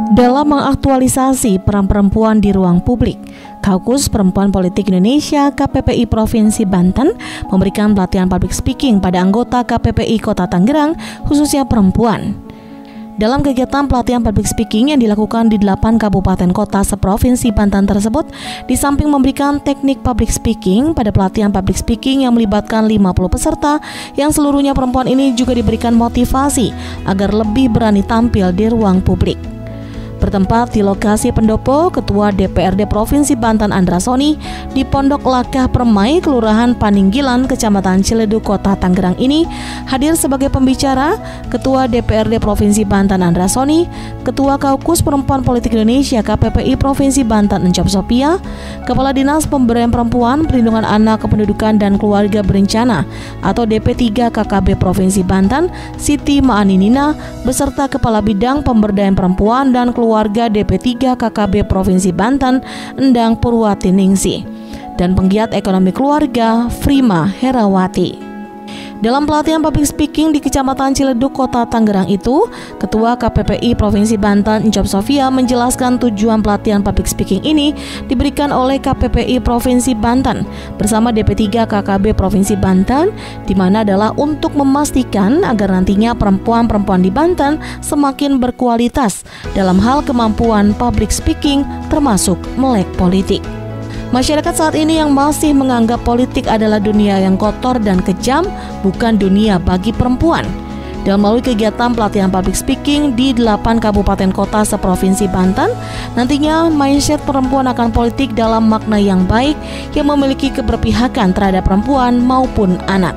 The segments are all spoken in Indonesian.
Dalam mengaktualisasi peran perempuan di ruang publik, Kaukus Perempuan Politik Indonesia KPPI Provinsi Banten memberikan pelatihan public speaking pada anggota KPPI Kota Tangerang, khususnya perempuan. Dalam kegiatan pelatihan public speaking yang dilakukan di 8 kabupaten kota seprovinsi Banten tersebut, di samping memberikan teknik public speaking, pada pelatihan public speaking yang melibatkan 50 peserta yang seluruhnya perempuan ini juga diberikan motivasi agar lebih berani tampil di ruang publik. Bertempat di lokasi pendopo, Ketua DPRD Provinsi Banten Andra Soni di Pondok Lakah Permai, Kelurahan Paninggilan, Kecamatan Ciledug, Kota Tangerang ini hadir sebagai pembicara Ketua DPRD Provinsi Banten Andra Soni, Ketua Kaukus Perempuan Politik Indonesia KPPI Provinsi Banten Encop Sophia, Kepala Dinas Pemberdayaan Perempuan, Perlindungan Anak, Kependudukan dan Keluarga Berencana atau DP3 KKB Provinsi Banten Siti Maaninina, beserta Kepala Bidang Pemberdayaan Perempuan dan Keluarga DP3 KKB Provinsi Banten Endang Purwatiningsih, dan penggiat ekonomi keluarga Frima Herawati. Dalam pelatihan public speaking di Kecamatan Ciledug, Kota Tangerang itu, Ketua KPPI Provinsi Banten Encop Sophia menjelaskan tujuan pelatihan public speaking ini diberikan oleh KPPI Provinsi Banten bersama DP3 KKB Provinsi Banten, di mana adalah untuk memastikan agar nantinya perempuan-perempuan di Banten semakin berkualitas dalam hal kemampuan public speaking termasuk melek politik. Masyarakat saat ini yang masih menganggap politik adalah dunia yang kotor dan kejam, bukan dunia bagi perempuan. Dalam melalui kegiatan pelatihan public speaking di 8 kabupaten kota seprovinsi Banten, nantinya mindset perempuan akan politik dalam makna yang baik yang memiliki keberpihakan terhadap perempuan maupun anak.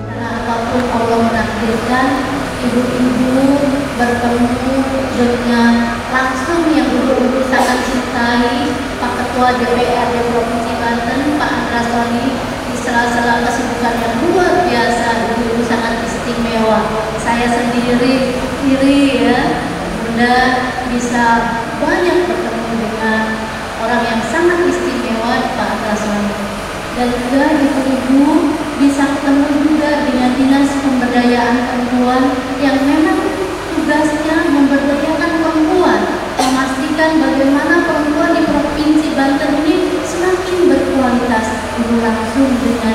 Apapun Allah menakdirkan, ibu-ibu bertemu dengan langsung yang ibu-ibu sangat cintai, Pak Ketua DPRD Provinsi Banten, Pak Andra Soni, di sela-sela kesibukan yang luar biasa, ibu-ibu sangat istimewa. Saya sendiri iri ya, Bunda bisa banyak bertemu dengan orang yang sangat istimewa, Pak Andra Soni. Dan juga ibu-ibu bisa ketemu juga dengan Dinas Pemberdayaan Perempuan yang memang tugasnya memberdayakan perempuan, memastikan bagaimana perempuan di Provinsi Banten ini semakin berkualitas. Ibu langsung dengan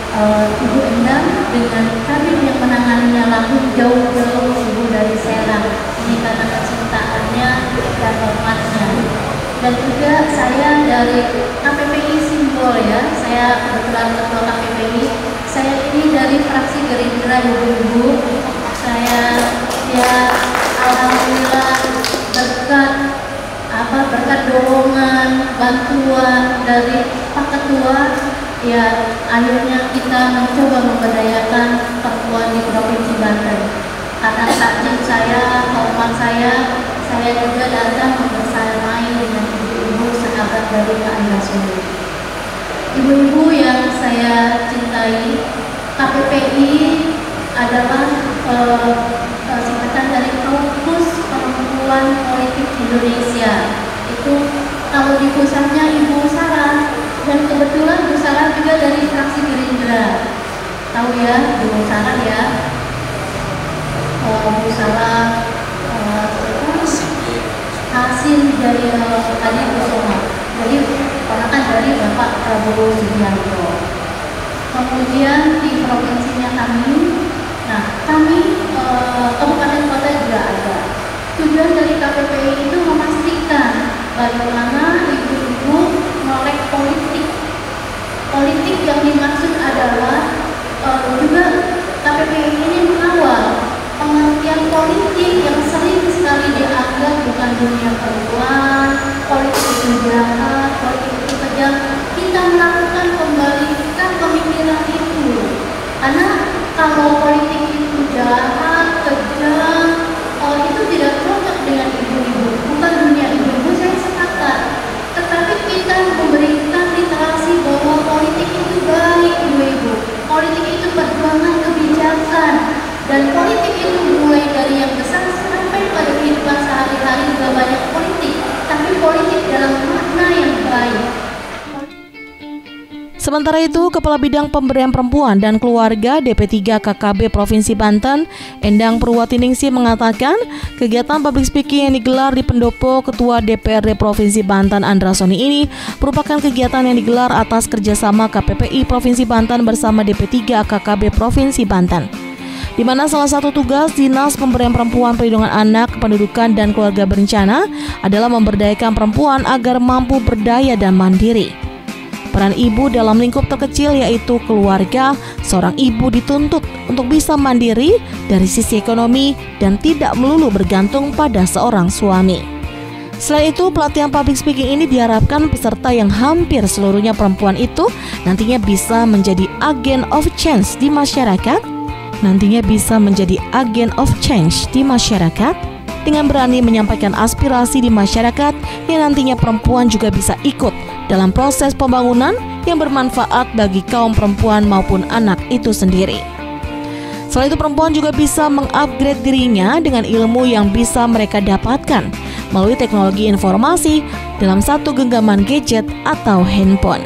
Ibu Endang, dengan kabin yang menanganinya langsung jauh-jauh ibu dari Serang. Ini karena kecintaannya dan hormatnya. Dan juga saya dari KPPI Simbol ya, saya kebetulan Ketua KPPI. Saya ini dari fraksi Gerindra, ibu-ibu. Saya ya alhamdulillah berkat dorongan, bantuan dari Pak Ketua, ya akhirnya kita mencoba memberdayakan perempuan di Provinsi Banten. Karena takjub saya, hormat saya juga datang bersamai dengan ibu-ibu sahabat dari Pak Andra Soni. Ibu-ibu yang saya cintai, KPPI adalah singkatan dari Kaukus Perempuan Politik Indonesia. Itu kalau di pusatnya Ibu Sarah, dan kebetulan Bu Sarah juga dari fraksi Gerindra. Tahu ya Bu Sarah ya? Bu Sarah hasil dari tadi Kusuma. Jadi ponakan dari Bapak Prabowo Subianto. Kemudian di provinsinya kami, kami kabupaten kota juga ada. Tujuan dari KPPI itu memastikan bagaimana ibu-ibu melek politik. Politik yang dimaksud adalah juga KPPI ini mengawal pengertian politik yang sering sekali dianggap bukan dunia perempuan, politik itu jahat, politik itu kejam. Kita melakukan pembalikan pemikiran itu, karena kalau politik itu jahat, kejam, itu tidak cocok dengan ibu-ibu, bukan dunia ibu-ibu, saya sepakat. Tetapi kita memberikan literasi bahwa politik itu baik, ibu-ibu. Politik itu perjuangan kebijakan, dan politik itu mulai dari yang besar sampai pada kehidupan sehari-hari juga banyak politik, tapi politik dalam makna yang baik. Sementara itu, Kepala Bidang Pemberdayaan Perempuan dan Keluarga DP3 KKB Provinsi Banten, Endang Purwatiningsih mengatakan, kegiatan public speaking yang digelar di pendopo Ketua DPRD Provinsi Banten Andra Soni ini merupakan kegiatan yang digelar atas kerjasama KPPI Provinsi Banten bersama DP3 KKB Provinsi Banten, di mana salah satu tugas Dinas Pemberdayaan Perempuan, Perlindungan Anak, Kependudukan, dan Keluarga Berencana adalah memberdayakan perempuan agar mampu berdaya dan mandiri. Peran ibu dalam lingkup terkecil yaitu keluarga, seorang ibu dituntut untuk bisa mandiri dari sisi ekonomi dan tidak melulu bergantung pada seorang suami. Selain itu, pelatihan public speaking ini diharapkan peserta yang hampir seluruhnya perempuan itu nantinya bisa menjadi agen of change di masyarakat dengan berani menyampaikan aspirasi di masyarakat yang nantinya perempuan juga bisa ikut dalam proses pembangunan yang bermanfaat bagi kaum perempuan maupun anak itu sendiri. Selain itu, perempuan juga bisa mengupgrade dirinya dengan ilmu yang bisa mereka dapatkan melalui teknologi informasi dalam satu genggaman gadget atau handphone.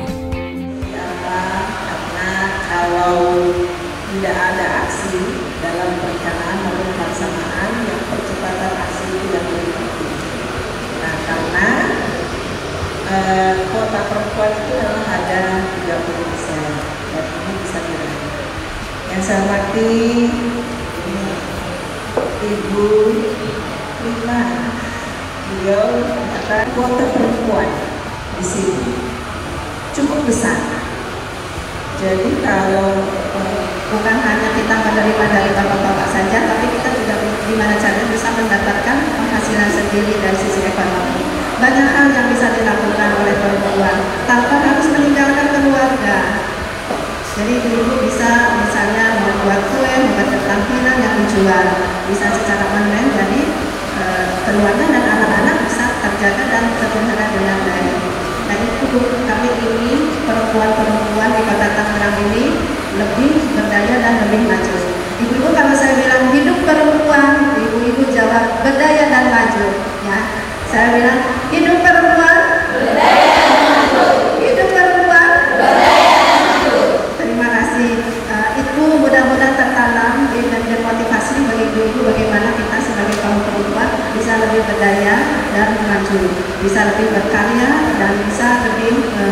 Karena kalau tidak ada aksi dalam perencanaan maupun pelaksanaan, yang percepatan aksi itu yang lebih penting. Nah, karena kuota perempuan itu memang ada 30%, dan ini bisa diraih. Yang saya hormati Ibu Lima, beliau mengatakan kuota perempuan di sini cukup besar. Jadi kalau bukan hanya kita menerima dari bapak-bapak saja, tapi kita juga gimana caranya bisa mendapatkan penghasilan sendiri dari sisi ekonomi. Banyak hal yang bisa dilakukan oleh perempuan tanpa harus meninggalkan keluarga. Jadi ibu bisa misalnya membuat kue, membuat keterampilan yang dijual, bisa secara online, jadi keluarga dan anak-anak bisa terjaga dan terpelihara dengan baik. Nah, itu kami ingin perempuan-perempuan di Kota Tangerang ini lebih berdaya dan lebih maju. Ibu-ibu, kalau saya bilang hidup perempuan, ibu-ibu jawab berdaya dan maju. Ya, saya bilang hidup perempuan, berdaya dan maju. Hidup perempuan, berdaya dan maju. Terima kasih. Itu mudah-mudahan tertanam dan motivasi bagi ibu-ibu bagaimana kita sebagai kaum perempuan bisa lebih berdaya dan maju, bisa lebih berkarya dan bisa lebih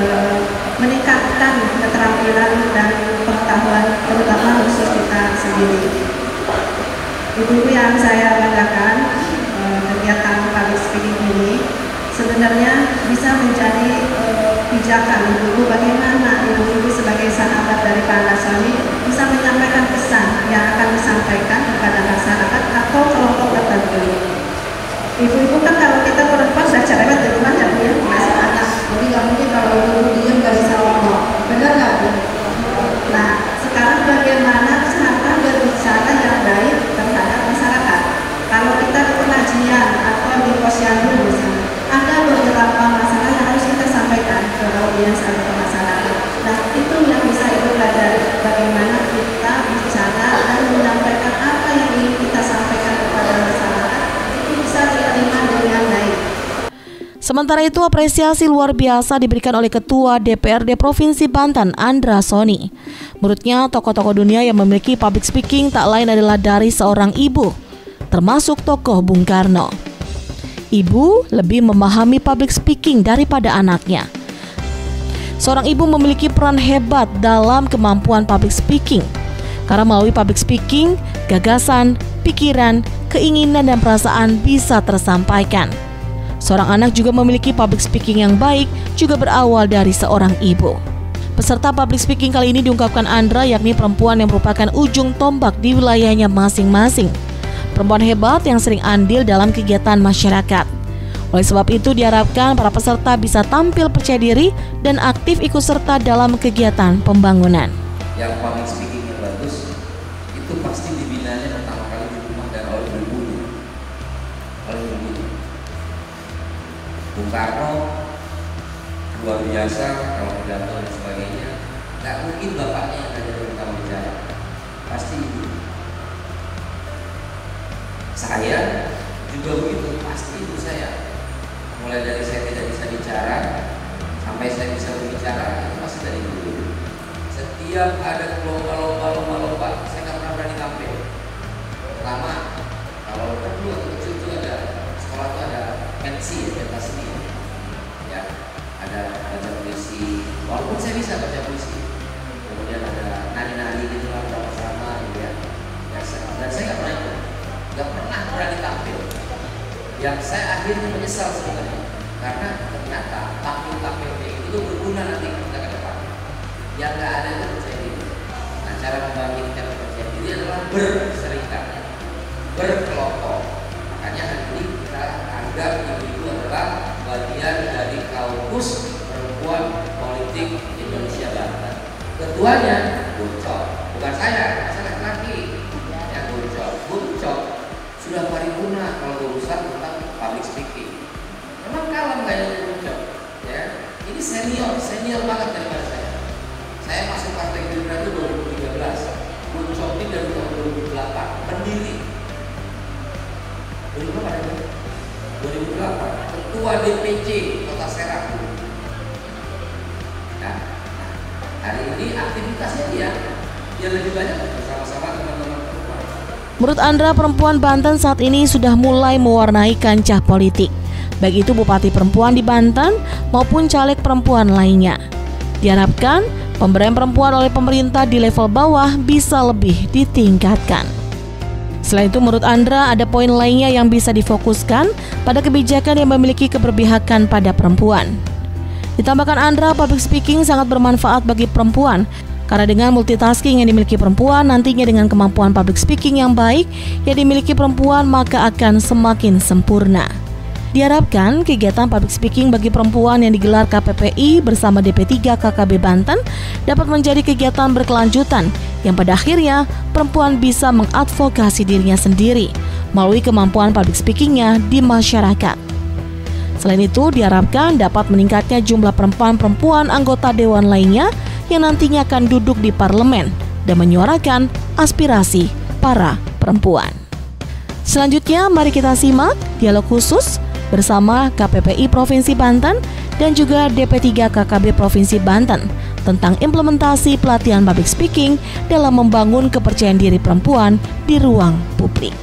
meningkatkan keterampilan dan pengetahuan terutama khusus kita sendiri. Ibu-ibu yang saya banggakan, kegiatan public speaking ini sebenarnya bisa menjadi pijakan ibu-ibu bagaimana ibu-ibu sebagai sahabat dari Pak Andra Soni bisa menyampaikan pesan yang akan disampaikan kepada masyarakat atau kelompok tertentu. Ibu-ibu kan kalau kita perempuan sudah cerewet di rumah ya Bu ya, masih anak, jadi nggak mungkin kalau ibu diam nggak bisa ngomong, benar nggak Bu? Nah, sekarang bagaimana cara berbicara yang baik terhadap masyarakat? Kalau kita di pengajian atau di posyandu misalnya, ada beberapa masalah yang harus kita sampaikan ke audiens atau ke masyarakat. Nah, itu yang bisa ibu pelajari, bagaimana kita bicara dan menyampaikan apa yang ingin kita sampaikan kepada masyarakat itu bisa diterima dengan baik. Sementara itu, apresiasi luar biasa diberikan oleh Ketua DPRD Provinsi Banten Andra Soni. Menurutnya, tokoh-tokoh dunia yang memiliki public speaking tak lain adalah dari seorang ibu, termasuk tokoh Bung Karno. Ibu lebih memahami public speaking daripada anaknya. Seorang ibu memiliki peran hebat dalam kemampuan public speaking, karena melalui public speaking, gagasan, pikiran, keinginan, dan perasaan bisa tersampaikan. Seorang anak juga memiliki public speaking yang baik, juga berawal dari seorang ibu. Peserta public speaking kali ini diungkapkan Andra, yakni perempuan yang merupakan ujung tombak di wilayahnya masing-masing. Perempuan hebat yang sering andil dalam kegiatan masyarakat. Oleh sebab itu diharapkan para peserta bisa tampil percaya diri dan aktif ikut serta dalam kegiatan pembangunan. Yang public speaking yang bagus itu pasti dibinanya pertama kali di rumah dan oleh ibunya. Bung Karno luar biasa kalau pidato dan sebagainya. Nggak mungkin bapaknya yang akan pertama bicara, pasti ibu. Saya juga begitu, pasti ibu saya. Mulai dari saya tidak bisa bicara sampai saya bisa berbicara, itu pasti dari ibu. setiap ada lomba, saya nggak pernah berani tampil. Pertama, kalau dulu waktu kecil itu ada sekolah itu ada pensi ya, pentas seni ya, ada baca puisi, walaupun saya bisa baca puisi, kemudian ada nari-nari gitu lah bersama gitu ya. Dan saya nggak pernah berani tampil. Yang saya akhirnya menyesal sebenarnya, karena ternyata tampil itu berguna nanti kita ke depan. Yang nggak ada itu percaya diri. Nah, cara membangkitkan percaya diri adalah berserikat, berkelompok. Makanya hari ini kita anggap ibu adalah bagian dari Kaukus Perempuan Politik Indonesia Banten. Ketuanya Buncok, bukan saya laki-laki yang Buncok sudah paripurna kalau urusan tentang public speaking. Memang kalem kayaknya Buncok, ya. Ini senior banget daripada saya. Saya masuk Partai Gerindra itu 2013. Buncok ini dari tahun 2008, pendiri. 2008, ketua DPC Kota Serang. Nah, hari ini aktivitasnya dia lebih banyak bersama-sama teman-teman perempuan. Menurut Andra, perempuan Banten saat ini sudah mulai mewarnai kancah politik, baik itu bupati perempuan di Banten maupun caleg perempuan lainnya. Diharapkan pemberdayaan perempuan oleh pemerintah di level bawah bisa lebih ditingkatkan. Selain itu, menurut Andra ada poin lainnya yang bisa difokuskan pada kebijakan yang memiliki keberpihakan pada perempuan. Ditambahkan Andra, public speaking sangat bermanfaat bagi perempuan karena dengan multitasking yang dimiliki perempuan, nantinya dengan kemampuan public speaking yang baik yang dimiliki perempuan maka akan semakin sempurna. Diharapkan kegiatan public speaking bagi perempuan yang digelar KPPI bersama DP3 KKB Banten dapat menjadi kegiatan berkelanjutan yang pada akhirnya perempuan bisa mengadvokasi dirinya sendiri melalui kemampuan public speakingnya di masyarakat. Selain itu, diharapkan dapat meningkatnya jumlah perempuan-perempuan anggota dewan lainnya yang nantinya akan duduk di parlemen dan menyuarakan aspirasi para perempuan. Selanjutnya, mari kita simak dialog khusus bersama KPPI Provinsi Banten dan juga DP3 KKB Provinsi Banten tentang implementasi pelatihan public speaking dalam membangun kepercayaan diri perempuan di ruang publik.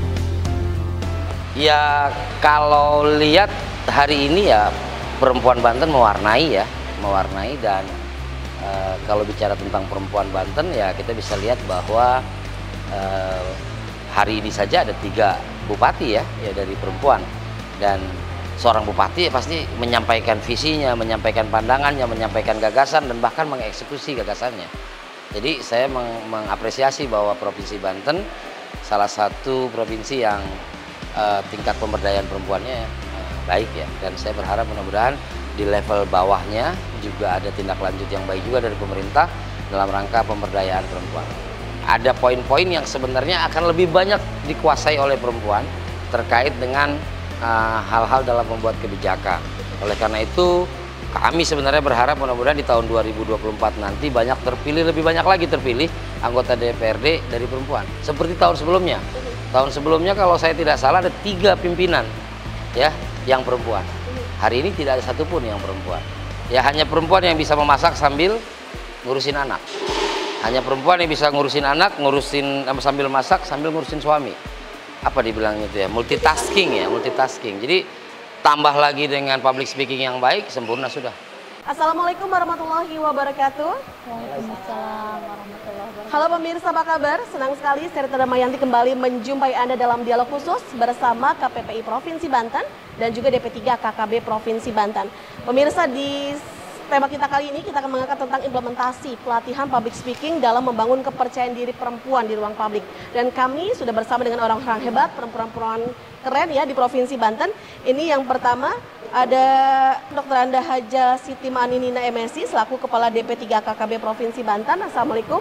Ya, kalau lihat hari ini ya perempuan Banten mewarnai dan kalau bicara tentang perempuan Banten ya kita bisa lihat bahwa hari ini saja ada 3 bupati ya dari perempuan, dan seorang bupati pasti menyampaikan visinya, menyampaikan pandangannya, menyampaikan gagasan dan bahkan mengeksekusi gagasannya. Jadi saya mengapresiasi bahwa Provinsi Banten salah satu provinsi yang tingkat pemberdayaan perempuannya baik ya, dan saya berharap mudah-mudahan di level bawahnya juga ada tindak lanjut yang baik juga dari pemerintah dalam rangka pemberdayaan perempuan. Ada poin-poin yang sebenarnya akan lebih banyak dikuasai oleh perempuan terkait dengan hal-hal dalam membuat kebijakan. Oleh karena itu kami sebenarnya berharap mudah-mudahan di tahun 2024 nanti lebih banyak lagi terpilih anggota DPRD dari perempuan seperti tahun sebelumnya. Tahun sebelumnya kalau saya tidak salah ada 3 pimpinan ya yang perempuan. Hari ini tidak ada satupun yang perempuan. Ya hanya perempuan yang bisa memasak sambil ngurusin anak. Hanya perempuan yang bisa ngurusin anak, sambil masak sambil ngurusin suami. Apa dibilangnya itu ya? Multitasking. Jadi tambah lagi dengan public speaking yang baik, sempurna sudah. Assalamualaikum warahmatullahi wabarakatuh. Waalaikumsalam warahmatullahi wabarakatuh. Halo pemirsa, apa kabar? Senang sekali saya Rita Damayanti kembali menjumpai Anda dalam dialog khusus bersama KPPI Provinsi Banten dan juga DP3 KKB Provinsi Banten. Pemirsa, di tema kita kali ini kita akan mengangkat tentang implementasi pelatihan public speaking dalam membangun kepercayaan diri perempuan di ruang publik. Dan kami sudah bersama dengan orang-orang hebat, perempuan-perempuan keren ya di Provinsi Banten. Ini yang pertama ada Dr. Anda Haja Siti Maninina MSI selaku Kepala DP3 KKB Provinsi Banten. Assalamualaikum.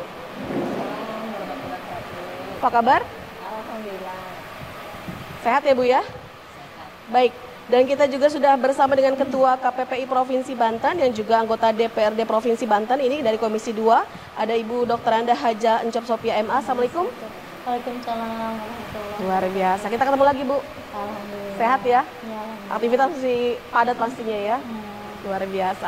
Apa kabar? Alhamdulillah. Sehat ya Bu ya? Baik. Dan kita juga sudah bersama dengan Ketua KPPI Provinsi Banten yang juga anggota DPRD Provinsi Banten ini dari Komisi 2. Ada Ibu Dr. Anda Haja Encop Sophia MA. Assalamualaikum. Waalaikumsalam warahmatullahi. Luar biasa. Kita ketemu lagi Bu. Alhamdulillah. Sehat ya? Ya, alhamdulillah. Aktivitas masih padat pastinya ya. Luar biasa.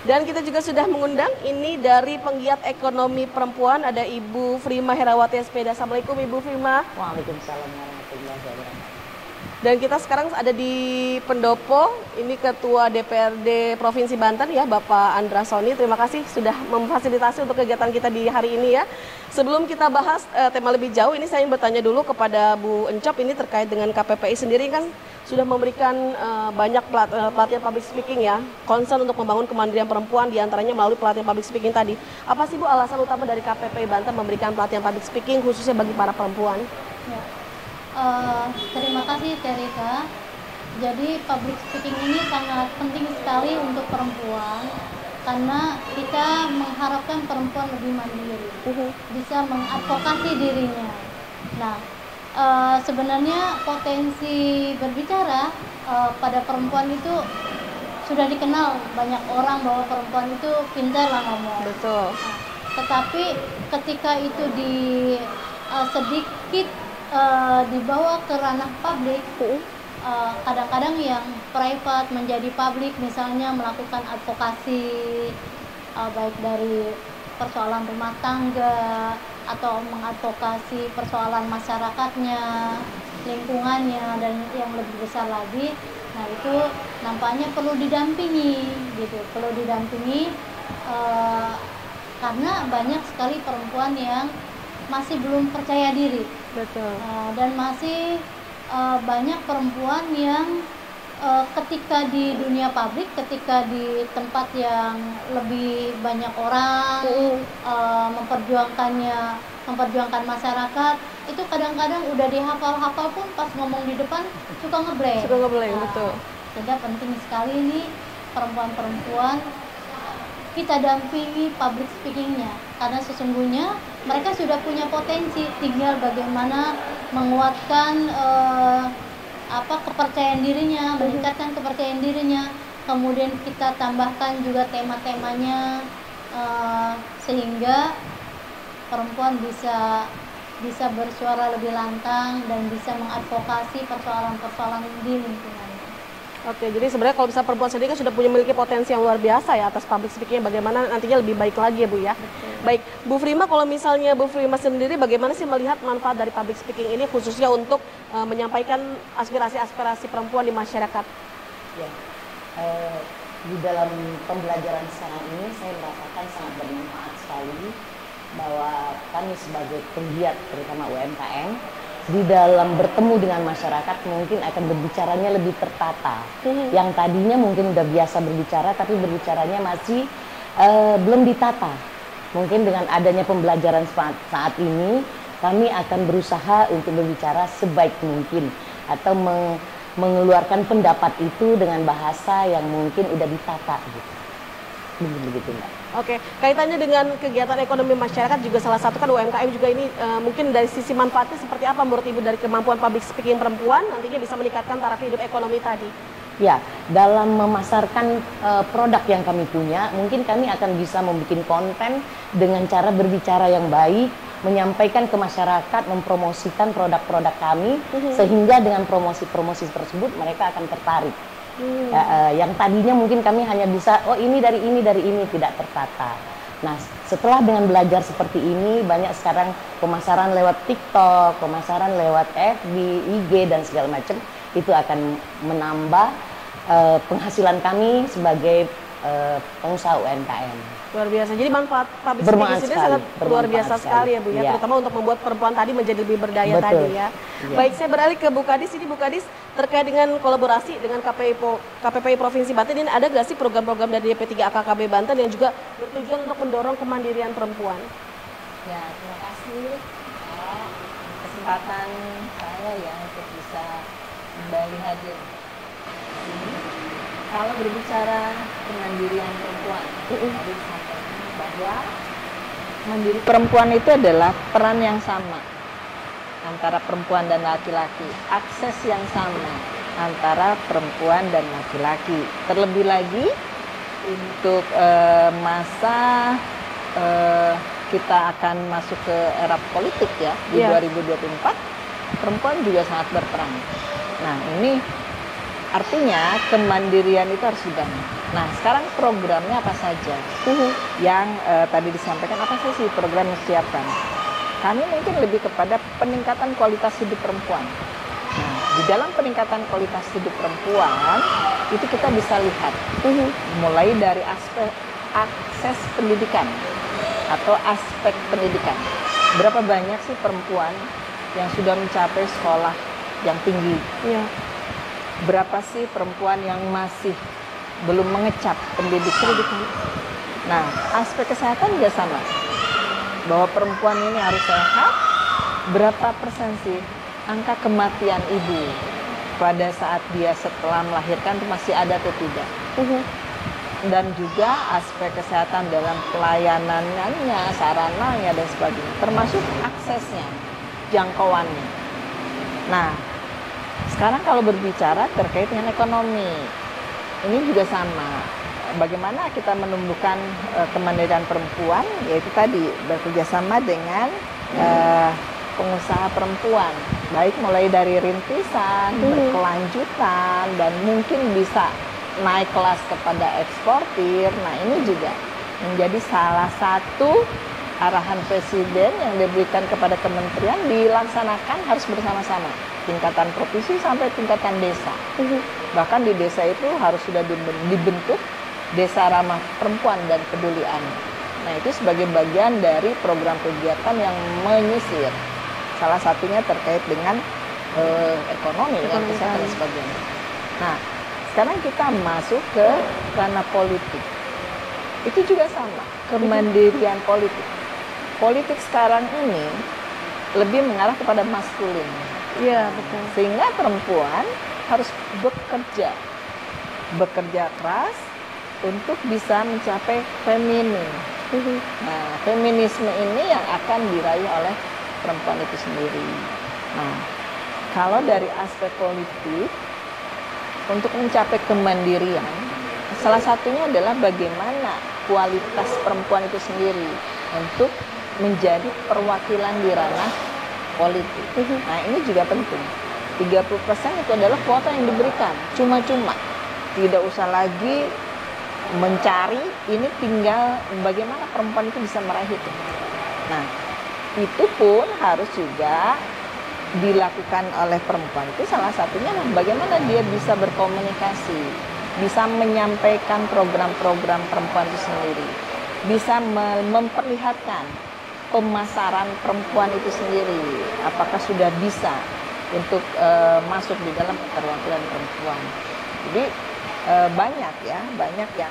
Dan kita juga sudah mengundang ini dari penggiat ekonomi perempuan, ada Ibu Frima Herawati SPD. Assalamualaikum Ibu Frima. Waalaikumsalam warahmatullahi wabarakatuh. Dan kita sekarang ada di pendopo, ini Ketua DPRD Provinsi Banten ya, Bapak Andra Soni. Terima kasih sudah memfasilitasi untuk kegiatan kita di hari ini ya. Sebelum kita bahas tema lebih jauh, ini saya ingin bertanya dulu kepada Bu Encop, ini terkait dengan KPPI sendiri kan sudah memberikan banyak pelatihan public speaking ya, concern untuk membangun kemandirian perempuan diantaranya melalui pelatihan public speaking tadi. Apa sih Bu alasan utama dari KPPI Banten memberikan pelatihan public speaking khususnya bagi para perempuan? Ya. Terima kasih Teresa. Jadi public speaking ini sangat penting sekali untuk perempuan karena kita mengharapkan perempuan lebih mandiri, bisa mengadvokasi dirinya. Nah, sebenarnya potensi berbicara pada perempuan itu sudah dikenal banyak orang bahwa perempuan itu pintar lah ngomong. Betul. Nah, tetapi ketika itu sedikit dibawa ke ranah publik, kadang-kadang yang private menjadi publik, misalnya melakukan advokasi baik dari persoalan rumah tangga atau mengadvokasi persoalan masyarakatnya, lingkungannya, dan yang lebih besar lagi. Nah, itu nampaknya perlu didampingi gitu, perlu didampingi karena banyak sekali perempuan yang masih belum percaya diri. Betul. Dan masih banyak perempuan yang ketika di dunia publik, ketika di tempat yang lebih banyak orang memperjuangkan masyarakat, itu kadang-kadang udah dihafal-hafal pun pas ngomong di depan suka ngeblank. Betul. Sehingga penting sekali nih perempuan-perempuan kita dampingi public speakingnya, karena sesungguhnya mereka sudah punya potensi, tinggal bagaimana menguatkan kepercayaan dirinya, meningkatkan kepercayaan dirinya, kemudian kita tambahkan juga tema-temanya sehingga perempuan bisa bersuara lebih lantang dan bisa mengadvokasi persoalan-persoalan di lingkungan. Oke, jadi sebenarnya kalau bisa perempuan sendiri kan sudah memiliki potensi yang luar biasa ya atas public speaking, bagaimana nantinya lebih baik lagi ya Bu ya. Betul. Baik, Bu Frima, kalau misalnya Bu Frima sendiri bagaimana sih melihat manfaat dari public speaking ini khususnya untuk menyampaikan aspirasi-aspirasi perempuan di masyarakat? Ya, di dalam pembelajaran sekarang ini saya merasakan sangat bermanfaat sekali bahwa kami sebagai penggiat terutama UMKM di dalam bertemu dengan masyarakat mungkin akan berbicaranya lebih tertata. Yang tadinya mungkin udah biasa berbicara tapi berbicaranya masih belum ditata. Mungkin dengan adanya pembelajaran saat ini kami akan berusaha untuk berbicara sebaik mungkin atau mengeluarkan pendapat itu dengan bahasa yang mungkin udah ditata gitu. Begitu Mbak. Oke, kaitannya dengan kegiatan ekonomi masyarakat juga salah satu kan UMKM juga ini mungkin dari sisi manfaatnya seperti apa menurut Ibu dari kemampuan public speaking perempuan nantinya bisa meningkatkan taraf hidup ekonomi tadi? Ya, dalam memasarkan produk yang kami punya, mungkin kami akan bisa membuat konten dengan cara berbicara yang baik, menyampaikan ke masyarakat, mempromosikan produk-produk kami, sehingga dengan promosi-promosi tersebut mereka akan tertarik. Yang tadinya mungkin kami hanya bisa, oh ini dari ini, tidak tertata. Nah, setelah dengan belajar seperti ini, banyak sekarang pemasaran lewat TikTok, pemasaran lewat FB, IG, dan segala macam, itu akan menambah penghasilan kami sebagai pengusaha UMKM. Luar biasa. Jadi manfaat public speaking ini sangat luar biasa sekali ya Bu ya, terutama untuk membuat perempuan tadi menjadi lebih berdaya. Betul. Tadi ya. Baik, saya beralih ke Bu Kadis. Ini Bu Kadis terkait dengan kolaborasi dengan KPPI Provinsi Banten, ini ada nggak sih program-program dari DP3 AKKB Banten yang juga bertujuan untuk mendorong kemandirian perempuan? Ya, terima kasih kesempatan saya ya untuk bisa kembali hadir. Kalau berbicara kemandirian perempuan, tadi disampaikan bahwa mandiri perempuan itu adalah peran yang sama antara perempuan dan laki-laki, akses yang sama antara perempuan dan laki-laki. Terlebih lagi untuk masa kita akan masuk ke era politik ya di 2024, perempuan juga sangat berperan. Nah, ini Artinya kemandirian itu harus dibangun. Nah, sekarang programnya apa saja yang tadi disampaikan, apa saja sih program yang disiapkan? Kami mungkin lebih kepada peningkatan kualitas hidup perempuan. Nah, di dalam peningkatan kualitas hidup perempuan itu kita bisa lihat mulai dari aspek akses pendidikan atau aspek pendidikan. Berapa banyak sih perempuan yang sudah mencapai sekolah yang tinggi? Iya. Berapa sih perempuan yang masih belum mengecap pendidikan? Nah, aspek kesehatan juga sama. Bahwa perempuan ini harus sehat. Berapa persen sih angka kematian ibu pada saat dia setelah melahirkan itu masih ada atau tidak? Dan juga aspek kesehatan dalam pelayanannya, sarananya dan sebagainya, termasuk aksesnya, jangkauannya. Nah, sekarang kalau berbicara terkait dengan ekonomi, ini juga sama. Bagaimana kita menumbuhkan kemandirian perempuan, yaitu tadi bekerjasama dengan pengusaha perempuan, baik mulai dari rintisan, berkelanjutan, dan mungkin bisa naik kelas kepada eksportir. Nah, ini juga menjadi salah satu arahan Presiden yang diberikan kepada kementerian, dilaksanakan harus bersama-sama, tingkatan provinsi sampai tingkatan desa. Bahkan di desa itu harus sudah dibentuk desa ramah perempuan dan peduli anak. Nah, itu sebagai bagian dari program kegiatan yang menyisir. Salah satunya terkait dengan ekonomi, dengan kesehatan dan sebagainya. Nah, sekarang kita masuk ke ranah politik. Itu juga sama, kemandirian politik. Politik sekarang ini lebih mengarah kepada maskulin. Iya, betul. Sehingga perempuan harus bekerja keras untuk bisa mencapai feminim. Nah, feminisme ini yang akan diraih oleh perempuan itu sendiri. Nah, kalau dari aspek politik, untuk mencapai kemandirian, salah satunya adalah bagaimana kualitas perempuan itu sendiri untuk menjadi perwakilan di ranah politik. Nah, ini juga penting. 30% itu adalah kuota yang diberikan, cuma-cuma. Tidak usah lagi mencari, ini tinggal bagaimana perempuan itu bisa meraih itu. Nah, itu pun harus juga dilakukan oleh perempuan. Itu salah satunya bagaimana dia bisa berkomunikasi, bisa menyampaikan program-program perempuan itu sendiri, bisa memperlihatkan pemasaran perempuan itu sendiri, apakah sudah bisa untuk masuk di dalam keterwakilan perempuan. Jadi banyak yang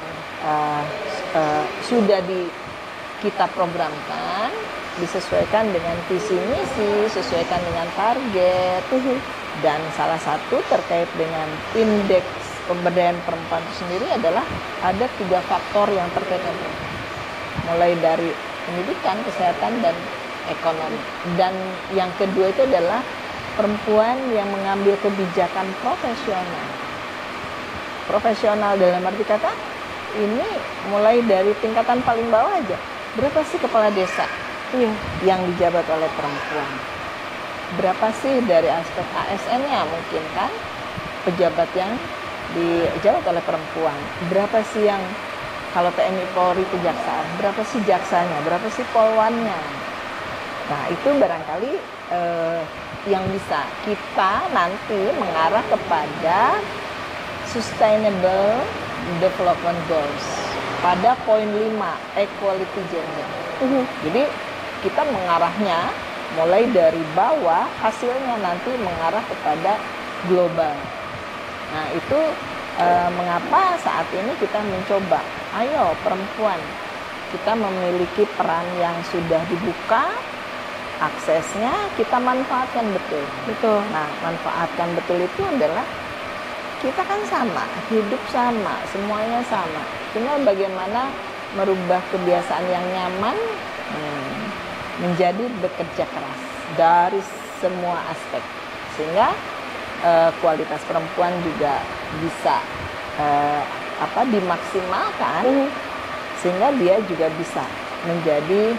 sudah kita programkan, disesuaikan dengan visi misi, sesuaikan dengan target, dan salah satu terkait dengan indeks pemberdayaan perempuan itu sendiri adalah ada 3 faktor yang terkait dengan perempuan, mulai dari pendidikan, kesehatan, dan ekonomi. Dan yang kedua itu adalah perempuan yang mengambil kebijakan profesional. Profesional dalam arti kata, ini mulai dari tingkatan paling bawah aja. Berapa sih kepala desa yang dijabat oleh perempuan? Berapa sih dari aspek ASN-nya mungkin kan, pejabat yang dijabat oleh perempuan? Berapa sih yang kalau TNI Polri kejaksaan, berapa sih jaksanya, berapa sih polwannya? Nah, itu barangkali yang bisa kita nanti mengarah kepada Sustainable Development Goals pada poin 5, Equality Gender. Jadi kita mengarahnya mulai dari bawah, hasilnya nanti mengarah kepada global. Nah, itu mengapa saat ini kita mencoba, ayo perempuan, kita memiliki peran yang sudah dibuka, aksesnya kita manfaatkan betul. Nah, manfaatkan betul itu adalah kita kan sama, hidup sama, semuanya sama. Cuma bagaimana merubah kebiasaan yang nyaman menjadi bekerja keras dari semua aspek, sehingga kualitas perempuan juga bisa dimaksimalkan, sehingga dia juga bisa menjadi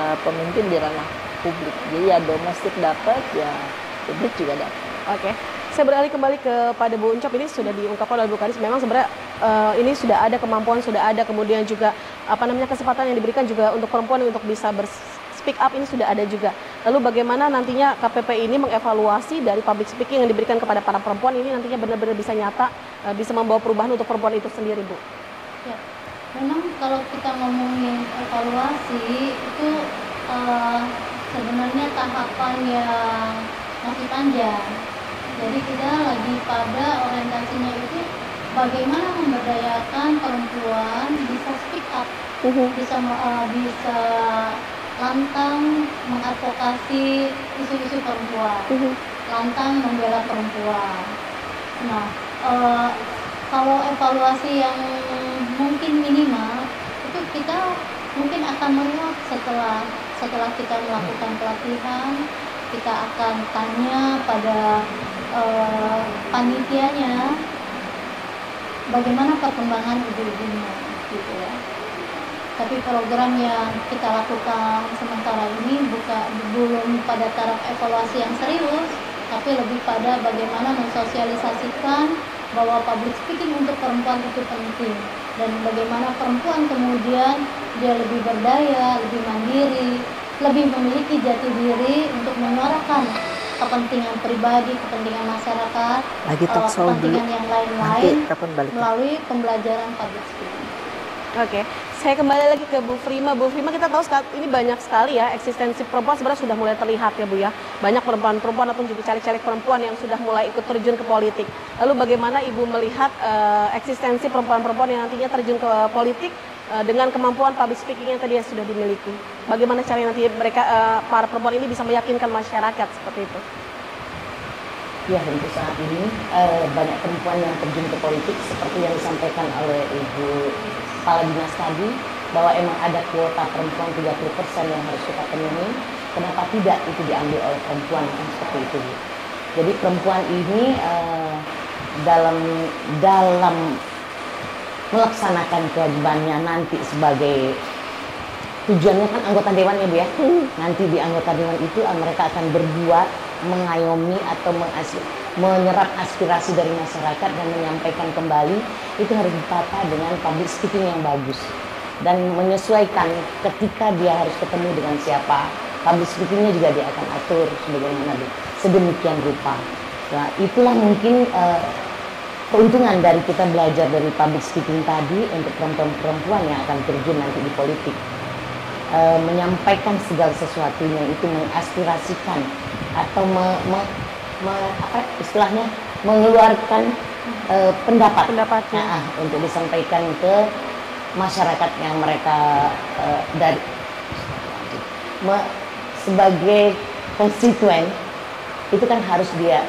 pemimpin di ranah publik. Jadi ya domestik dapat, ya publik juga dapat. Oke, Saya beralih kembali kepada Bu Uncop. Ini sudah diungkapkan oleh Bu Kadis, memang sebenarnya ini sudah ada kemampuan, sudah ada, kemudian juga kesempatan yang diberikan juga untuk perempuan untuk bisa speak up ini sudah ada juga. Lalu bagaimana nantinya KPPI ini mengevaluasi dari public speaking yang diberikan kepada para perempuan ini nantinya benar-benar bisa nyata, bisa membawa perubahan untuk perempuan itu sendiri, Bu? Ya, memang kalau kita ngomongin evaluasi itu sebenarnya tahapan yang masih panjang. Jadi kita lagi pada orientasinya itu bagaimana memberdayakan perempuan bisa speak up, bisa lantang mengadvokasi isu-isu perempuan, lantang membela perempuan. Nah, kalau evaluasi yang mungkin minimal itu kita mungkin akan melihat setelah kita melakukan pelatihan, kita akan tanya pada panitianya bagaimana perkembangan ibu-ibunya, gitu ya. Tapi program yang kita lakukan sementara ini belum pada taraf evaluasi yang serius, tapi lebih pada bagaimana mensosialisasikan bahwa public speaking untuk perempuan itu penting, dan bagaimana perempuan kemudian dia lebih berdaya, lebih mandiri, lebih memiliki jati diri untuk menyuarakan kepentingan pribadi, kepentingan masyarakat, kepentingan yang lain-lain melalui pembelajaran public speaking. Oke, saya kembali lagi ke Bu Frima. Bu Frima, kita tahu ini banyak sekali ya eksistensi perempuan sebenarnya sudah mulai terlihat ya Bu ya. Banyak perempuan-perempuan ataupun juga caleg-caleg perempuan yang sudah mulai ikut terjun ke politik. Lalu bagaimana Ibu melihat eksistensi perempuan-perempuan yang nantinya terjun ke politik dengan kemampuan public speaking yang tadi sudah dimiliki? Bagaimana caranya nanti mereka para perempuan ini bisa meyakinkan masyarakat seperti itu? Ya, tentu saat ini banyak perempuan yang terjun ke politik seperti yang disampaikan oleh Ibu Kepala Dinas tadi, bahwa emang ada kuota perempuan 30% yang harus kita penuhi. Kenapa tidak itu diambil oleh perempuan, kan seperti itu. Jadi perempuan ini dalam melaksanakan kewajibannya nanti sebagai tujuannya kan anggota dewan ya Bu ya. Nanti di anggota dewan itu mereka akan berbuat, mengayomi atau menyerap aspirasi dari masyarakat dan menyampaikan kembali. Itu harus ditata dengan public speaking yang bagus dan menyesuaikan ketika dia harus ketemu dengan siapa. Public speakingnya juga dia akan atur sebagaimana sedemikian rupa. Nah, itulah mungkin keuntungan dari kita belajar dari public speaking tadi untuk perempuan-perempuan yang akan terjun nanti di politik. Menyampaikan segala sesuatunya itu mengaspirasikan atau istilahnya mengeluarkan pendapatnya untuk disampaikan ke masyarakat yang mereka sebagai konstituen itu kan harus dia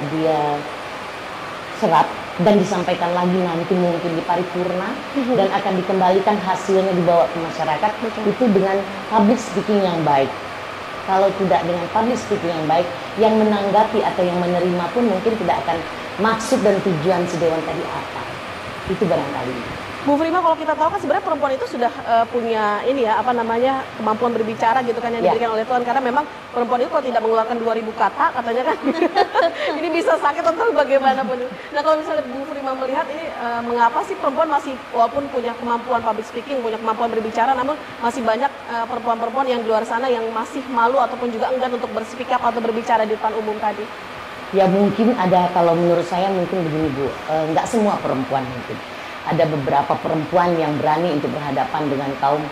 serap dan disampaikan lagi nanti mungkin di paripurna dan akan dikembalikan hasilnya dibawa ke masyarakat itu dengan public speaking yang baik. Kalau tidak dengan public speaking yang baik, yang menanggapi atau yang menerima pun mungkin tidak akan maksud dan tujuan si dewan tadi apa. Itu barangkali. Bu Frima, kalau kita tahu kan sebenarnya perempuan itu sudah punya ini ya, kemampuan berbicara gitu kan yang diberikan oleh Tuhan, karena memang perempuan itu kalau tidak mengeluarkan 2000 kata katanya kan ini bisa sakit atau bagaimanapun. Nah, kalau misalnya Bu Frima melihat ini mengapa sih perempuan masih walaupun punya kemampuan public speaking, punya kemampuan berbicara, namun masih banyak perempuan-perempuan yang di luar sana yang masih malu ataupun juga enggan untuk berspeak up atau berbicara di depan umum tadi? Ya mungkin ada, kalau menurut saya mungkin begini Bu, nggak semua perempuan mungkin. Ada beberapa perempuan yang berani untuk berhadapan dengan kaum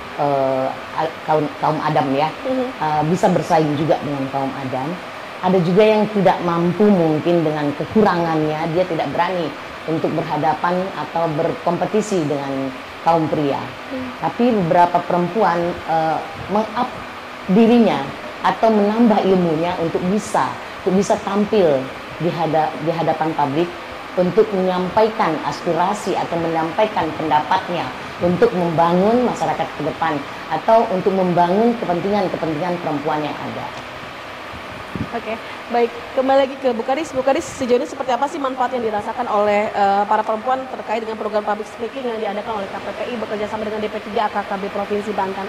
Adam ya, bisa bersaing juga dengan kaum Adam. Ada juga yang tidak mampu mungkin dengan kekurangannya, dia tidak berani untuk berhadapan atau berkompetisi dengan kaum pria. Tapi beberapa perempuan meng-up dirinya atau menambah ilmunya untuk bisa tampil di hadapan publik, untuk menyampaikan aspirasi atau menyampaikan pendapatnya untuk membangun masyarakat ke depan atau untuk membangun kepentingan perempuan yang ada. Oke, baik. Kembali lagi ke Bu Kadis. Bu Kadis, sejauh ini seperti apa sih manfaat yang dirasakan oleh para perempuan terkait dengan program public speaking yang diadakan oleh KPPI bekerja sama dengan DP3 KKB Provinsi Banten?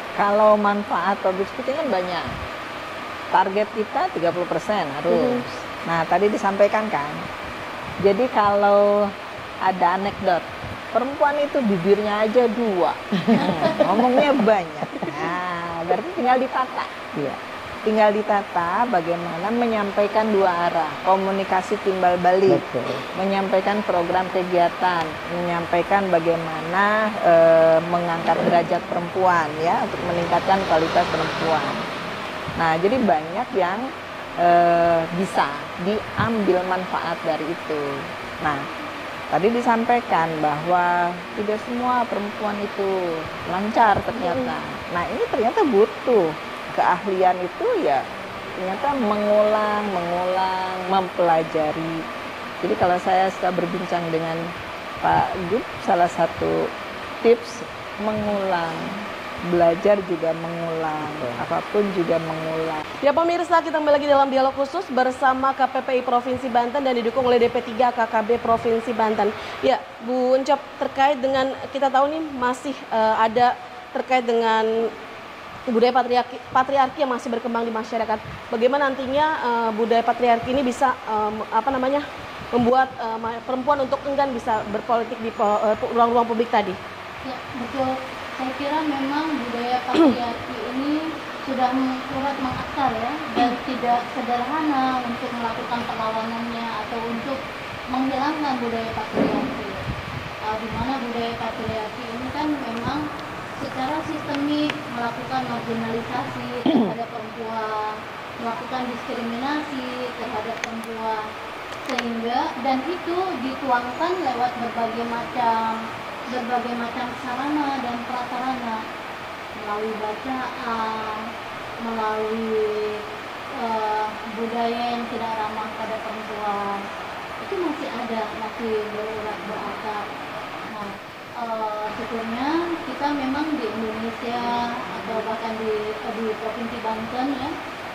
Kalau manfaat public speaking kan banyak. Target kita 30% harus. Nah, tadi disampaikan kan. Jadi kalau ada anekdot, perempuan itu bibirnya aja 2, ngomongnya banyak. Nah, berarti tinggal ditata. Iya. Tinggal ditata bagaimana menyampaikan 2 arah, komunikasi timbal balik, betul, menyampaikan program kegiatan, menyampaikan bagaimana mengangkat derajat perempuan ya, untuk meningkatkan kualitas perempuan. Nah, jadi banyak yang bisa diambil manfaat dari itu. Nah, tadi disampaikan bahwa tidak semua perempuan itu lancar ternyata. Nah, ini ternyata butuh keahlian itu ya, ternyata mengulang, mempelajari. Jadi kalau saya suka berbincang dengan Pak Gub, salah satu tips mengulang. Belajar juga mengulang, apapun juga mengulang. Ya pemirsa, kita kembali lagi dalam dialog khusus bersama KPPI Provinsi Banten dan didukung oleh DP3 KKB Provinsi Banten. Ya, Bu Uncop, terkait dengan, kita tahu nih masih ada terkait dengan budaya patriarki yang masih berkembang di masyarakat. Bagaimana nantinya budaya patriarki ini bisa membuat perempuan untuk enggan bisa berpolitik di ruang-ruang publik tadi? Ya, betul. Saya kira memang budaya patriarki ini sudah turut mengakar ya, dan tidak sederhana untuk melakukan perlawanannya atau untuk menghilangkan budaya patriarki. Di mana budaya patriarki ini kan memang secara sistemik melakukan marginalisasi terhadap perempuan, melakukan diskriminasi terhadap perempuan, sehingga dan itu dituangkan lewat berbagai macam sarana dan prasarana, melalui bacaan, melalui budaya yang tidak ramah pada perempuan, itu masih berakar. Nah, syukurnya kita memang di Indonesia atau bahkan di Provinsi Banten ya,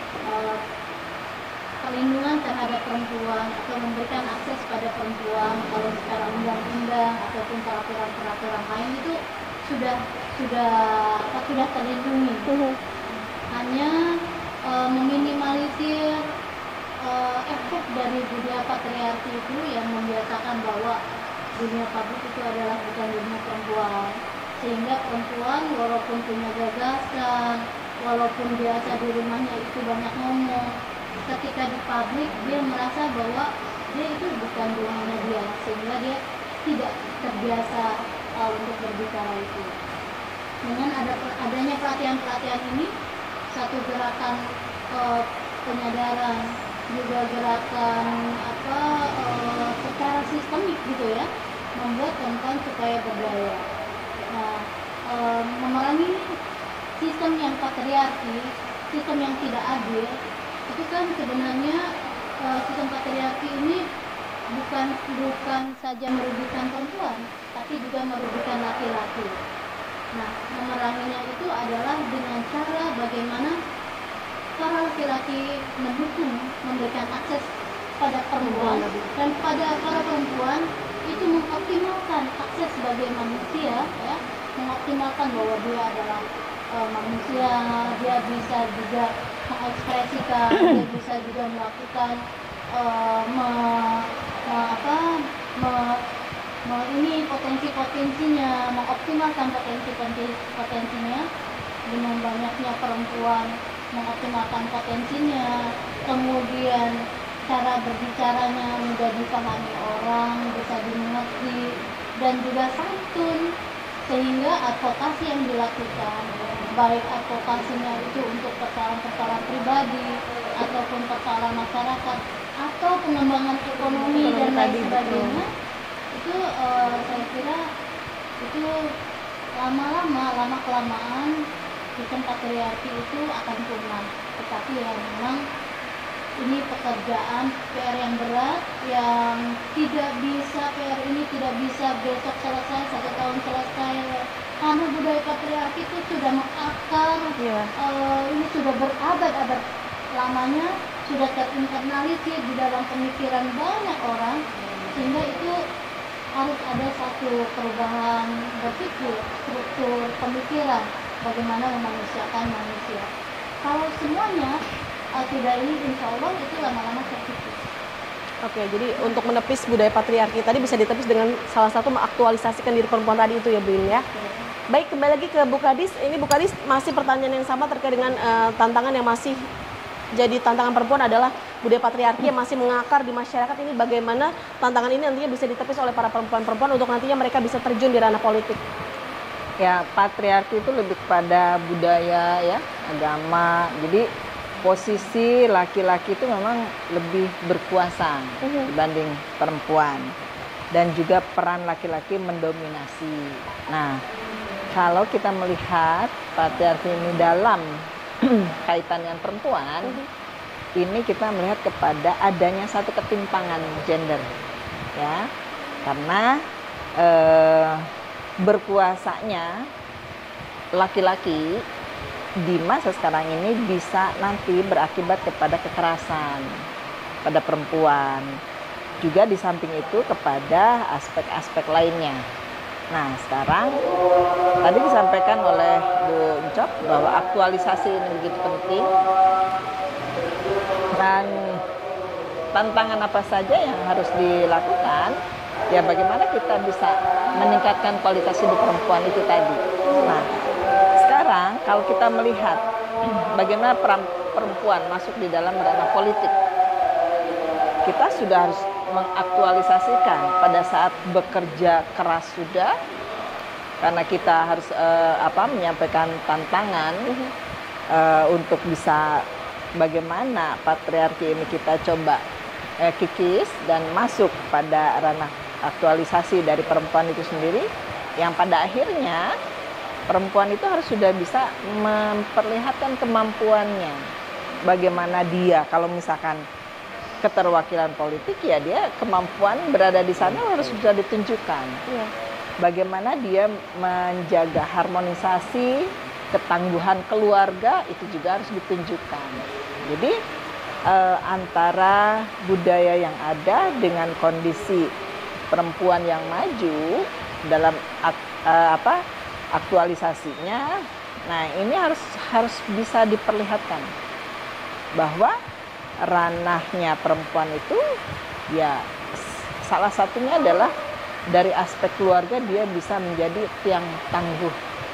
perlindungan terhadap perempuan atau memberikan akses pada perempuan kalau secara undang-undang ataupun peraturan lain itu sudah terlindungi. Hanya meminimalisir efek dari budaya patriarki itu yang membiasakan bahwa dunia publik itu adalah bukan dunia perempuan, sehingga perempuan walaupun punya gagasan, walaupun biasa di rumahnya itu banyak ngomong, ketika di publik dia merasa bahwa dia itu bukan ruangnya dia, sehingga dia tidak terbiasa untuk berbicara itu. Dengan adanya pelatihan ini, satu gerakan penyadaran, juga gerakan secara sistemik gitu ya, membuat perempuan supaya berdaya. Nah, memerangi sistem yang patriarki, sistem yang tidak adil, itu kan sebenarnya sistem patriarki ini bukan saja merugikan perempuan, tapi juga merugikan laki-laki. Nah, memeranginya itu adalah dengan cara bagaimana para laki-laki mendukung, memberikan akses pada perempuan, dan pada para perempuan itu mengoptimalkan akses sebagai manusia, ya, mengoptimalkan bahwa dia adalah manusia, dia bisa juga mengekspresikan, dia bisa juga melakukan ini potensi-potensinya, mengoptimalkan potensinya dengan banyaknya perempuan mengoptimalkan potensinya, kemudian cara berbicaranya mudah dipahami orang, bisa dimengerti, dan juga santun, sehingga advokasi yang dilakukan, baik advokasinya itu untuk persoalan-persoalan pribadi ataupun persoalan masyarakat atau pengembangan ekonomi dan lain sebagainya, itu saya kira itu lama kelamaan sistem patriarki itu akan punah. Tetapi ya memang ini pekerjaan PR yang berat, yang PR ini tidak bisa besok selesai, 1 tahun selesai, karena budaya patriarki itu sudah mengakar, ini sudah berabad-abad lamanya, sudah terinternalisir di dalam pemikiran banyak orang, sehingga itu harus ada satu perubahan berpikir, struktur pemikiran, bagaimana memanusiakan manusia. Kalau semuanya tidak ini, insya Allah itu lama-lama terkikis. Oke, jadi untuk menepis budaya patriarki tadi bisa ditepis dengan salah satu mengaktualisasikan diri perempuan tadi itu ya Bu Ini ya. Baik, kembali lagi ke Bu Kadis. Ini Bu Kadis masih pertanyaan yang sama terkait dengan tantangan yang masih jadi tantangan perempuan adalah budaya patriarki yang masih mengakar di masyarakat. Ini bagaimana tantangan ini nantinya bisa ditepis oleh para perempuan-perempuan untuk nantinya mereka bisa terjun di ranah politik? Ya, patriarki itu lebih kepada budaya ya, agama. Jadi posisi laki-laki itu memang lebih berkuasa dibanding perempuan, dan juga peran laki-laki mendominasi. Nah, kalau kita melihat patriarki ini dalam kaitan dengan perempuan, ini kita melihat kepada adanya satu ketimpangan gender, ya, karena berkuasanya laki-laki di masa sekarang ini bisa nanti berakibat kepada kekerasan pada perempuan, juga di samping itu kepada aspek-aspek lainnya. Nah, sekarang tadi disampaikan oleh Bu Encok bahwa aktualisasi ini begitu penting, dan tantangan apa saja yang harus dilakukan, ya bagaimana kita bisa meningkatkan kualitas hidup perempuan itu tadi. Nah, sekarang kalau kita melihat bagaimana peran perempuan masuk di dalam ranah politik, kita sudah harus mengaktualisasikan pada saat bekerja keras sudah, karena kita harus menyampaikan tantangan untuk bisa bagaimana patriarki ini kita coba kikis dan masuk pada ranah aktualisasi dari perempuan itu sendiri, yang pada akhirnya perempuan itu harus sudah bisa memperlihatkan kemampuannya. Bagaimana dia kalau misalkan keterwakilan politik, ya dia kemampuan berada di sana harus bisa ditunjukkan. Iya. Bagaimana dia menjaga harmonisasi, ketangguhan keluarga, itu juga harus ditunjukkan. Jadi antara budaya yang ada dengan kondisi perempuan yang maju dalam aktualisasinya, nah ini harus bisa diperlihatkan bahwa ranahnya perempuan itu ya salah satunya adalah dari aspek keluarga, dia bisa menjadi tiang tangguh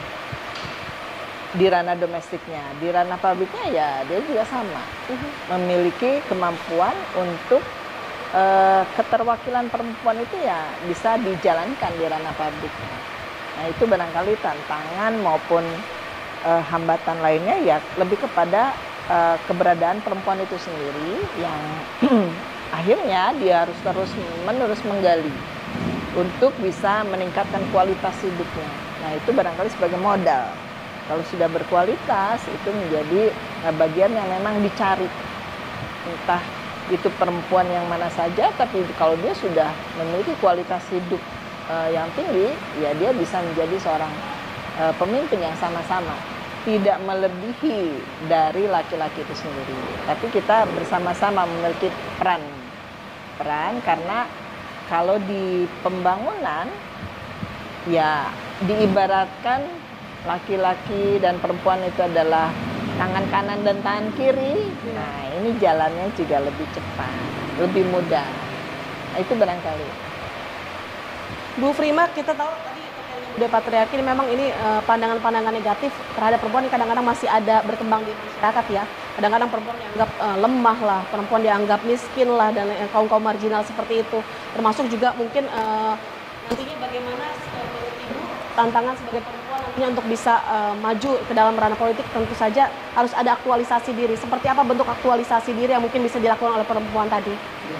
di ranah domestiknya. Di ranah publiknya ya dia juga sama, memiliki kemampuan untuk keterwakilan perempuan itu ya bisa dijalankan di ranah publik. Nah, itu barangkali tantangan maupun hambatan lainnya ya lebih kepada keberadaan perempuan itu sendiri, yang akhirnya dia harus terus-menerus menggali untuk bisa meningkatkan kualitas hidupnya. Nah, itu barangkali sebagai modal. Kalau sudah berkualitas, itu menjadi bagian yang memang dicari. Entah itu perempuan yang mana saja, tapi kalau dia sudah memiliki kualitas hidup yang tinggi, ya dia bisa menjadi seorang pemimpin yang sama-sama tidak melebihi dari laki-laki itu sendiri. Tapi kita bersama-sama memiliki peran, karena kalau di pembangunan ya diibaratkan laki-laki dan perempuan itu adalah tangan kanan dan tangan kiri. Nah, ini jalannya juga lebih cepat, lebih mudah. Nah, itu barangkali. Bu Frima, kita tahu tadi budaya patriarki ini memang ini pandangan-pandangan negatif terhadap perempuan yang kadang-kadang masih ada berkembang di masyarakat ya. Kadang-kadang perempuan dianggap lemah lah, perempuan dianggap miskin lah, dan kaum-kaum marginal seperti itu. Termasuk juga mungkin nantinya bagaimana menurut Ibu tantangan sebagai perempuan nantinya untuk bisa maju ke dalam ranah politik, tentu saja harus ada aktualisasi diri. Seperti apa bentuk aktualisasi diri yang mungkin bisa dilakukan oleh perempuan tadi?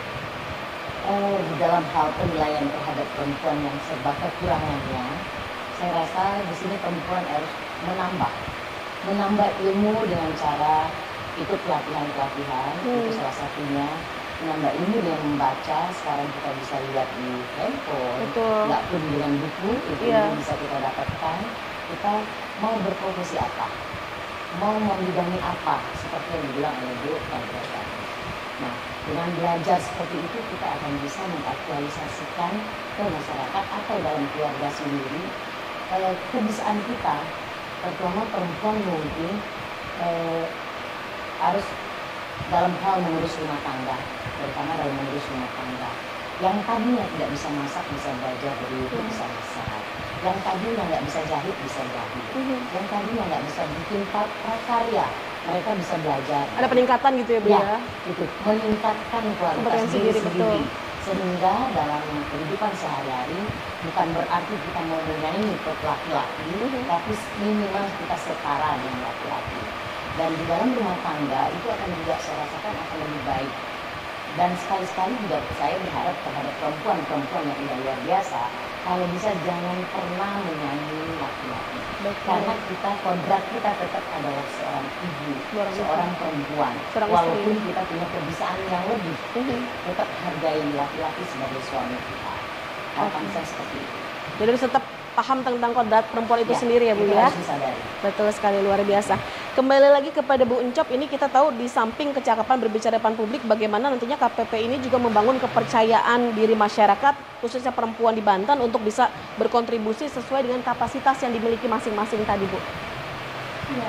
Di dalam hal penilaian terhadap perempuan yang serba kekurangannya, saya rasa di sini perempuan harus menambah ilmu dengan cara ikut pelatihan-pelatihan, itu salah satunya. Menambah ilmu dengan membaca, sekarang kita bisa lihat di handphone, nggak pun dengan buku, itu bisa kita dapatkan. Kita mau berprofesi apa, mau membidangi apa, seperti yang dibilang oleh Bu Kadis. Nah, dengan belajar seperti itu kita akan bisa mengaktualisasikan ke masyarakat atau dalam keluarga sendiri kebisaan kita, terutama perempuan mungkin harus dalam hal mengurus rumah tangga. terutama dalam mengurus rumah tangga. Yang tadinya tidak bisa masak bisa belajar dari YouTube bisa masak. Yang tadinya nggak bisa jahit bisa jahit. Yang tadinya nggak bisa bikin prakarya mereka bisa belajar. Ada peningkatan gitu ya Bu ya? Gitu. Meningkatkan kualitas diri sendiri. Sehingga dalam kehidupan sehari-hari bukan berarti kita mau menyaingi laki-laki, tapi minimal kita setara dengan laki-laki. Dan di dalam rumah tangga itu akan juga saya rasakan akan lebih baik. Dan sekali-sekali juga saya berharap terhadap perempuan-perempuan yang udah luar biasa, kalau bisa jangan pernah menyaingi laki-laki. Karena kita kodrat kita tetap adalah seorang ibu, seorang perempuan. Walaupun kita punya kebiasaan yang lebih, tetap hargai laki-laki sebagai suami kita. Harapan saya seperti itu. Jadi harus tetap paham tentang kodrat perempuan itu sendiri ya Bu ya? Betul sekali, luar biasa. Kembali lagi kepada Bu Encop, ini kita tahu di samping kecakapan berbicara depan publik, bagaimana nantinya KPP ini juga membangun kepercayaan diri masyarakat, khususnya perempuan di Banten untuk bisa berkontribusi sesuai dengan kapasitas yang dimiliki masing-masing tadi Bu. Ya,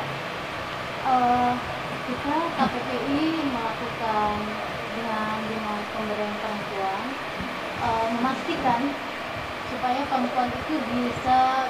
kita KPPI melakukan dengan pemberdayaan perempuan, memastikan supaya perempuan itu bisa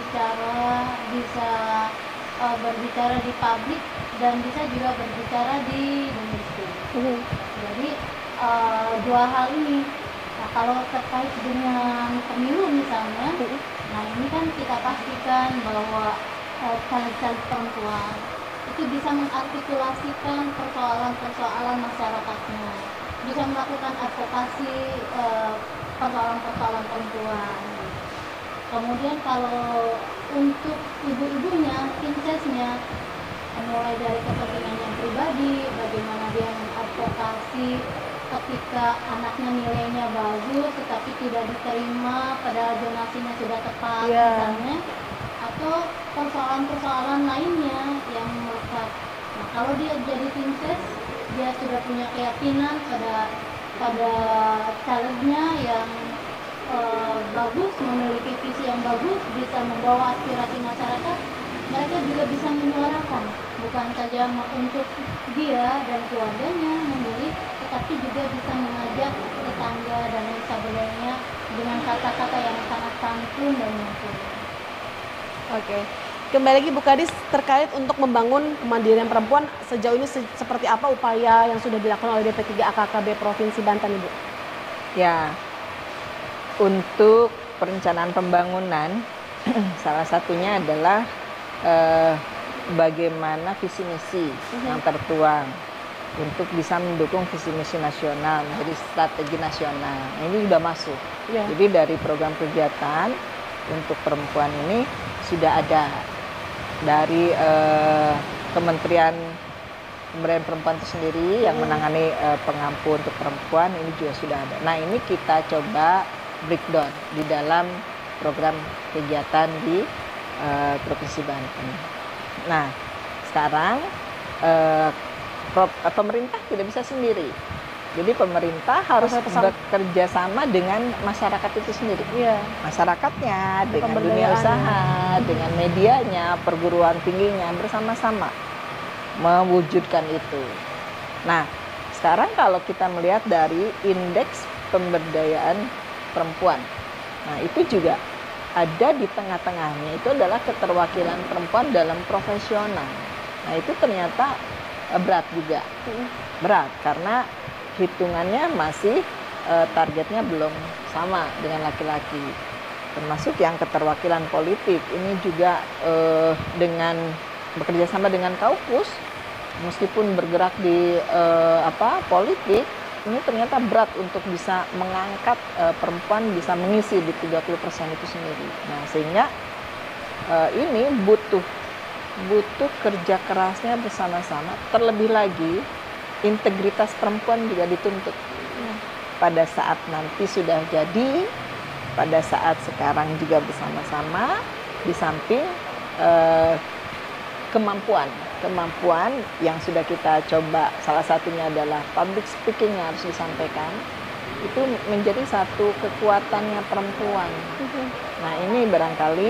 berbicara di publik dan bisa juga berbicara di domestik. Jadi dua hal ini. Nah, kalau terkait dengan pemilu misalnya, nah ini kan kita pastikan bahwa caleg-caleg perempuan itu bisa mengartikulasikan persoalan-persoalan masyarakatnya, bisa melakukan advokasi persoalan-persoalan perempuan. Kemudian kalau untuk ibu-ibunya, prinsesnya, mulai dari kepentingan yang pribadi, bagaimana dia mengadvokasi ketika anaknya nilainya bagus tetapi tidak diterima padahal zonasinya sudah tepat misalnya, atau persoalan-persoalan lainnya yang melekat. Nah, kalau dia jadi princess, dia sudah punya keyakinan pada calegnya yang bagus, memiliki visi yang bagus, bisa membawa aspirasi masyarakat, mereka juga bisa menyuarakan, bukan saja untuk dia dan keluarganya memilih, tetapi juga bisa mengajak tetangga dan lain sebagainya dengan kata-kata yang sangat santun dan mumpuni. Oke. Kembali lagi Bu Kadis, terkait untuk membangun kemandirian perempuan, sejauh ini seperti apa upaya yang sudah dilakukan oleh DP3 AKKB Provinsi Banten Ibu? Ya, untuk perencanaan pembangunan salah satunya adalah bagaimana visi misi yang tertuang untuk bisa mendukung visi misi nasional menjadi strategi nasional. Ini sudah masuk. Jadi dari program kegiatan untuk perempuan ini sudah ada dari Kementerian Pemberdayaan Perempuan itu sendiri yang menangani pengampu untuk perempuan, ini juga sudah ada. Nah, ini kita coba breakdown di dalam program kegiatan di Provinsi Banten. Nah, sekarang pemerintah tidak bisa sendiri. Jadi pemerintah harus bekerja sama dengan masyarakat itu sendiri. Masyarakatnya, dengan dunia usaha, dengan medianya, perguruan tingginya, bersama-sama mewujudkan itu. Nah, sekarang kalau kita melihat dari indeks pemberdayaan perempuan, nah itu juga ada di tengah-tengahnya, itu adalah keterwakilan perempuan dalam profesional. Nah, itu ternyata berat juga. Berat karena hitungannya masih targetnya belum sama dengan laki-laki, termasuk yang keterwakilan politik. Ini juga dengan bekerja sama dengan Kaukus, meskipun bergerak di politik, ini ternyata berat untuk bisa mengangkat perempuan bisa mengisi di 30% itu sendiri. Nah, sehingga ini butuh kerja kerasnya bersama-sama, terlebih lagi integritas perempuan juga dituntut. Pada saat nanti sudah jadi, pada saat sekarang juga bersama-sama, di samping kemampuan yang sudah kita coba, salah satunya adalah public speaking yang harus disampaikan, itu menjadi satu kekuatannya perempuan. Nah, ini barangkali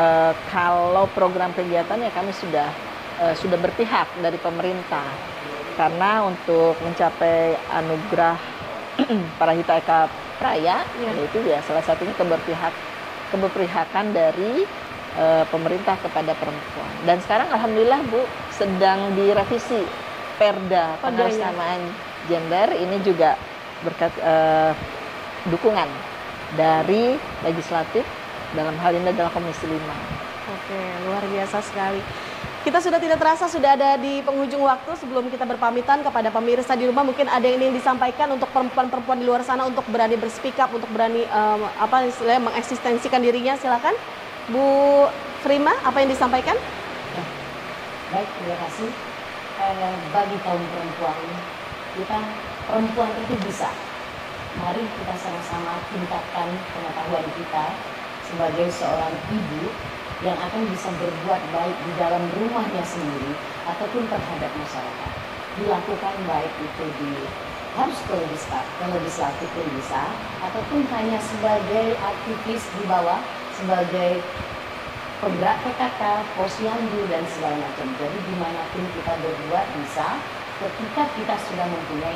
kalau program kegiatannya kami sudah berpihak dari pemerintah. karena untuk mencapai anugerah Parahita Eka Praya, yaitu ya salah satunya keberpihakan dari pemerintah kepada perempuan. Dan sekarang alhamdulillah Bu sedang direvisi Perda pengatasnamaan gender, ini juga berkat dukungan dari legislatif, dalam hal ini adalah Komisi 5. Oke, luar biasa sekali. Kita sudah tidak terasa sudah ada di penghujung waktu. Sebelum kita berpamitan kepada pemirsa di rumah, mungkin ada yang ingin disampaikan untuk perempuan-perempuan di luar sana untuk berani berspeak up, untuk berani mengeksistensikan dirinya. Silakan Bu Frima, apa yang disampaikan? Ya. Baik, terima kasih. Bagi kaum perempuan, kita perempuan itu bisa. Mari kita sama-sama tingkatkan pengetahuan kita sebagai seorang ibu yang akan bisa berbuat baik di dalam rumahnya sendiri ataupun terhadap masyarakat. Dilakukan baik itu harus ke legislatif pun bisa, ataupun hanya sebagai aktivis di bawah, sebagai penggerak PKK, posyandu dan segala macam. Jadi dimanapun kita berbuat bisa, ketika kita sudah mempunyai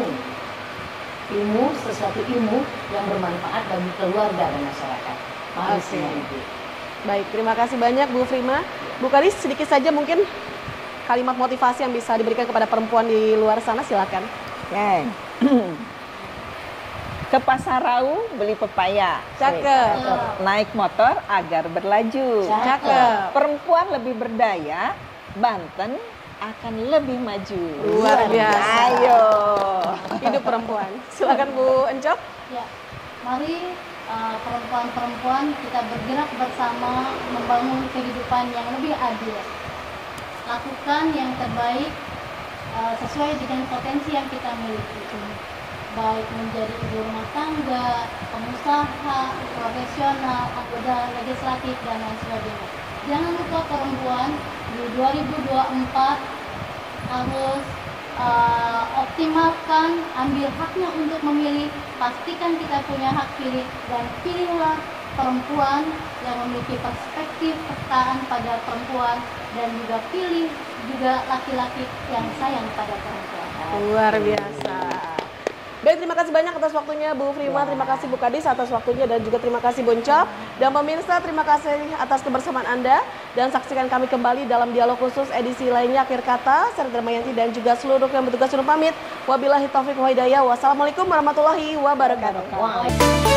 sesuatu ilmu yang bermanfaat bagi keluarga dan masyarakat. Mari semua ibu. Baik, terima kasih banyak Bu Frima. Bu Karis, sedikit saja mungkin kalimat motivasi yang bisa diberikan kepada perempuan di luar sana, silakan. Oke. Ke pasar Rau beli pepaya. Cakep. Naik motor agar berlaju. Cakep. Perempuan lebih berdaya, Banten akan lebih maju. Luar biasa. Ayo. Hidup perempuan. Silakan Bu Encok. Ya, mari perempuan-perempuan kita bergerak bersama membangun kehidupan yang lebih adil. Lakukan yang terbaik sesuai dengan potensi yang kita miliki. Baik menjadi ibu rumah tangga, pengusaha, profesional, anggota legislatif, dan lain sebagainya. Jangan lupa perempuan di 2024 harus optimalkan, ambil haknya untuk memilih, pastikan kita punya hak pilih, dan pilihlah perempuan yang memiliki perspektif kesetaraan pada perempuan, dan juga pilih juga laki-laki yang sayang pada perempuan. Luar biasa. Baik, terima kasih banyak atas waktunya Bu Frima, terima kasih Bu Kadis atas waktunya, dan juga terima kasih Bu Encok. Dan pemirsa, terima kasih atas kebersamaan Anda, dan saksikan kami kembali dalam dialog khusus edisi lainnya. Akhir kata, saya Darmayanti dan juga seluruh yang bertugas undur pamit. Wabillahi taufiq wa hidayah. Wassalamualaikum warahmatullahi wabarakatuh.